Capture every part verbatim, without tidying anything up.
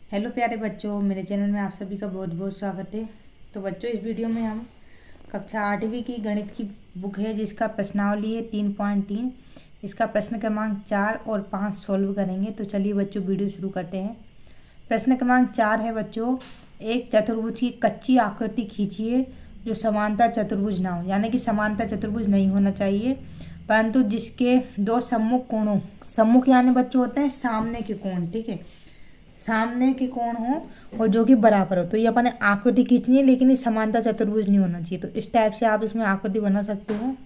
Hello प्यारे बच्चों, मेरे चैनल में आप सभी का बहुत बहुत स्वागत है। तो बच्चों, इस वीडियो में हम कक्षा आठवीं की गणित की बुक है जिसका प्रश्नावली है तीन पॉइंट तीन। इसका प्रश्न क्रमांक चार और पाँच सॉल्व करेंगे। तो चलिए बच्चों, वीडियो शुरू करते हैं। प्रश्न क्रमांक चार है बच्चों, एक चतुर्भुज की कच्ची आकृति खींचिए जो समांतर चतुर्भुज ना हो, यानी कि समांतर चतुर्भुज नहीं होना चाहिए, परंतु जिसके दो सम्मुख कोणों, सम्मुख यानी बच्चों होते हैं सामने के कोण, ठीक है, सामने के कोण हो और जो कि बराबर हो। तो ये अपने आकृति खींचनी है, लेकिन ये समांतर चतुर्भुज नहीं होना चाहिए। तो इस टाइप से आप इसमें आकृति बना सकते हो।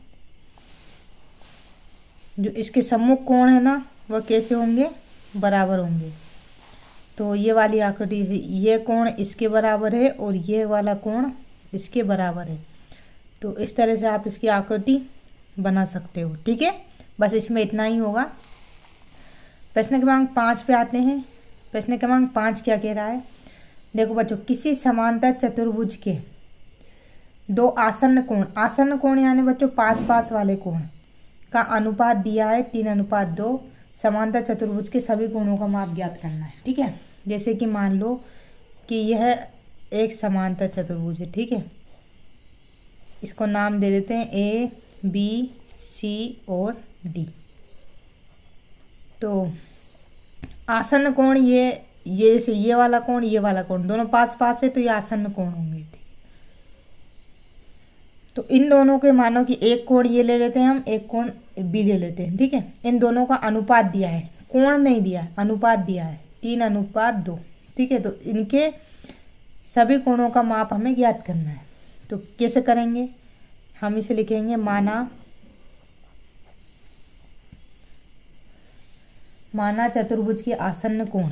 जो इसके सम्मुख कोण है ना, वह कैसे होंगे, बराबर होंगे। तो ये वाली आकृति, ये कोण इसके बराबर है और ये वाला कोण इसके बराबर है। तो इस तरह से आप इसकी आकृति बना सकते हो, ठीक है। बस इसमें इतना ही होगा। प्रश्न क्रमांक पाँच पे आते हैं। प्रश्न क्रमांक पाँच क्या कह रहा है, देखो बच्चों, किसी समांतर चतुर्भुज के दो आसन्न कोण, आसन्न कोण यानी बच्चों पास पास वाले कोण का अनुपात दिया है तीन अनुपात दो। समांतर चतुर्भुज के सभी कोणों का माप ज्ञात करना है, ठीक है। जैसे कि मान लो कि यह एक समांतर चतुर्भुज है, ठीक है। इसको नाम दे देते हैं ए बी सी और डी। तो आसन्न कोण ये ये जैसे ये वाला कोण, ये वाला कोण दोनों पास पास है, तो ये आसन्न कोण होंगे, ठीक है। तो इन दोनों के मानो कि एक कोण ये ले लेते हैं हम, एक कोण बी ले लेते हैं, ठीक है। इन दोनों का अनुपात दिया है, कोण नहीं दिया है, अनुपात दिया है तीन अनुपात दो, ठीक है। तो इनके सभी कोणों का माप हमें ज्ञात करना है। तो कैसे करेंगे, हम इसे लिखेंगे माना माना चतुर्भुज के आसन्न कोण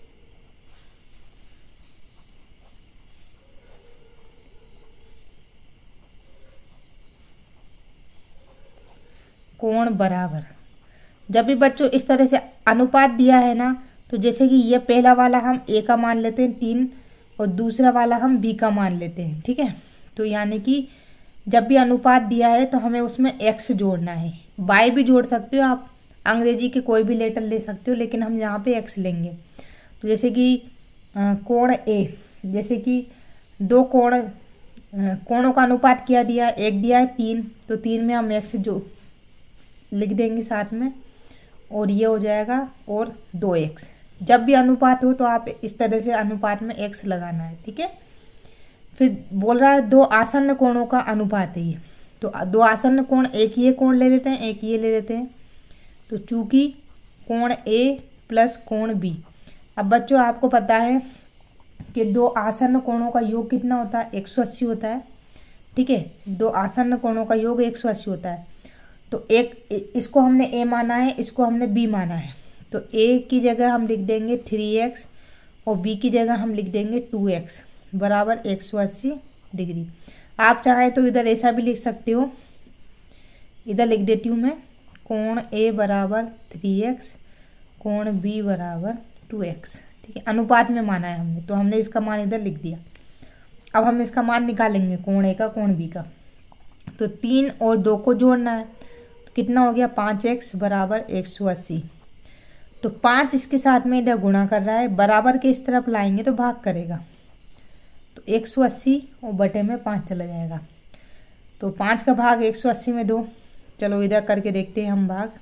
कोण बराबर। जब भी बच्चों इस तरह से अनुपात दिया है ना, तो जैसे कि ये पहला वाला हम ए का मान लेते हैं तीन और दूसरा वाला हम बी का मान लेते हैं, ठीक है। तो यानी कि जब भी अनुपात दिया है तो हमें उसमें एक्स जोड़ना है। वाई भी जोड़ सकते हो आप, अंग्रेजी के कोई भी लेटर ले सकते हो, लेकिन हम यहाँ पे एक्स लेंगे। तो जैसे कि कोण ए, जैसे कि दो कोण कोणों का अनुपात क्या दिया, एक दिया है तीन, तो तीन में हम एक्स जो लिख देंगे साथ में, और ये हो जाएगा और दो एक्स। जब भी अनुपात हो तो आप इस तरह से अनुपात में एक्स लगाना है, ठीक है। फिर बोल रहा है दो आसन्न कोणों का अनुपात है ये, तो दो आसन्न कोण, एक ये कोण ले लेते हैं, एक ये ले लेते हैं। तो चूंकि कोण ए प्लस कोण बी, अब बच्चों आपको पता है कि दो आसन्न कोणों का योग कितना होता है, एक सौ अस्सी होता है, ठीक है। दो आसन्न कोणों का योग एक सौ अस्सी होता है। तो एक इसको हमने ए माना है, इसको हमने बी माना है। तो ए की जगह हम लिख देंगे थ्री एक्स और बी की जगह हम लिख देंगे टू एक्स बराबर एक सौ अस्सी डिग्री। आप चाहे तो इधर ऐसा भी लिख सकते हो, इधर लिख देती हूँ मैं, कोण ए बराबर थ्री एक्स, कोण बी बराबर टू एक्स, ठीक है। अनुपात में माना है हमने, तो हमने इसका मान इधर लिख दिया। अब हम इसका मान निकालेंगे कोण ए का, कोण बी का। तो तीन और दो को जोड़ना है, तो कितना हो गया, पाँच एक्स बराबर एक सौ अस्सी। तो पाँच इसके साथ में इधर गुणा कर रहा है, बराबर के इस तरफ लाएंगे तो भाग करेगा, तो एक सौ अस्सी और बटे में पाँच चला जाएगा। तो पाँच का भाग एक सौ अस्सी में दो, चलो इधर करके देखते हैं हम भाग।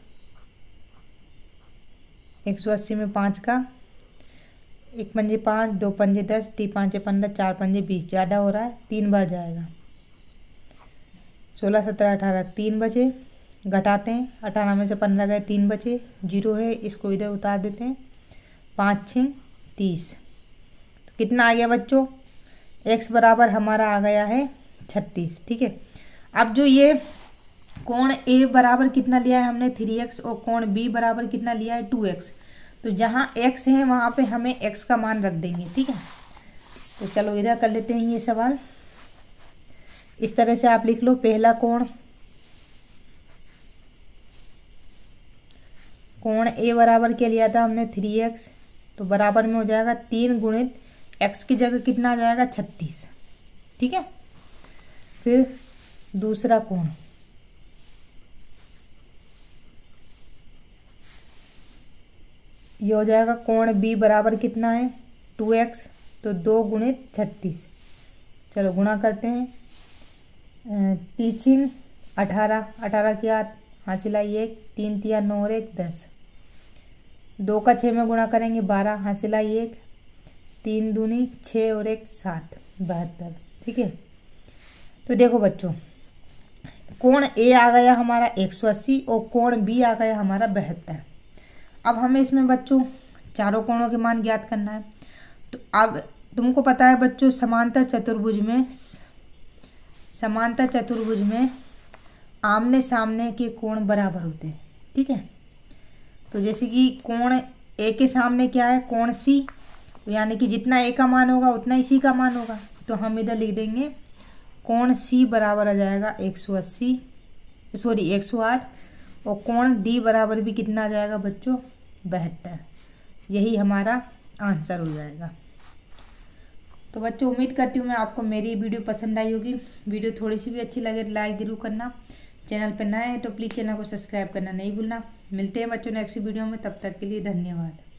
एक सौ अस्सी में पाँच का, एक पंजे पाँच, दो पंजे दस, तीन पाँचे पंद्रह, चार पंजे बीस, ज़्यादा हो रहा है, तीन बार जाएगा। सोलह सत्रह अठारह, तीन बचे, घटाते हैं, अठारह में से पंद्रह गए, तीन बचे, जीरो है, इसको इधर उतार देते हैं, पाँच छः तीस। तो कितना आ गया बच्चों, एक्स बराबर हमारा आ गया है छत्तीस, ठीक है। अब जो ये कोण ए बराबर कितना लिया है हमने, थ्री एक्स, और कोण बी बराबर कितना लिया है, टू एक्स। तो जहाँ एक्स है वहाँ पे हमें एक्स का मान रख देंगे, ठीक है। तो चलो इधर कर लेते हैं ये सवाल। इस तरह से आप लिख लो, पहला कोण कोण ए बराबर क्या लिया था हमने, थ्री एक्स, तो बराबर में हो जाएगा तीन गुणित एक्स की जगह कितना आ जाएगा, छत्तीस, ठीक है। फिर दूसरा कोण, ये हो जाएगा कोण बी बराबर कितना है, टू एक्स, तो दो गुणित छत्तीस। चलो गुणा करते हैं। टीचिंग अठारह, अठारह की आठ हासिल आई एक, तीन तिया नौ और एक दस। दो का छः में गुणा करेंगे बारह, हासिल आई एक, तीन दूनी छः और एक सात, बहत्तर। ठीक है, तो देखो बच्चों, कोण ए आ गया हमारा एक सौ अस्सी और कोण बी आ गया हमारा बहत्तर। अब हमें इसमें बच्चों चारों कोणों के मान ज्ञात करना है। तो अब तुमको पता है बच्चों, समांतर चतुर्भुज में समांतर चतुर्भुज में आमने सामने के कोण बराबर होते हैं। ठीक है, तो जैसे कि कोण ए के सामने क्या है, कोण सी, यानी कि जितना ए का मान होगा उतना ही सी का मान होगा। तो हम इधर लिख देंगे कोण सी बराबर आ जाएगा एक सौ अस्सी, सॉरी एक सौ आठ, और कोण डी बराबर भी कितना आ जाएगा बच्चों, बहत्तर। यही हमारा आंसर हो जाएगा। तो बच्चों उम्मीद करती हूँ मैं आपको मेरी वीडियो पसंद आई होगी। वीडियो थोड़ी सी भी अच्छी लगे तो लाइक जरूर करना। चैनल पर नए हैं तो प्लीज़ चैनल को सब्सक्राइब करना नहीं भूलना। मिलते हैं बच्चों नेक्स्ट वीडियो में, तब तक के लिए धन्यवाद।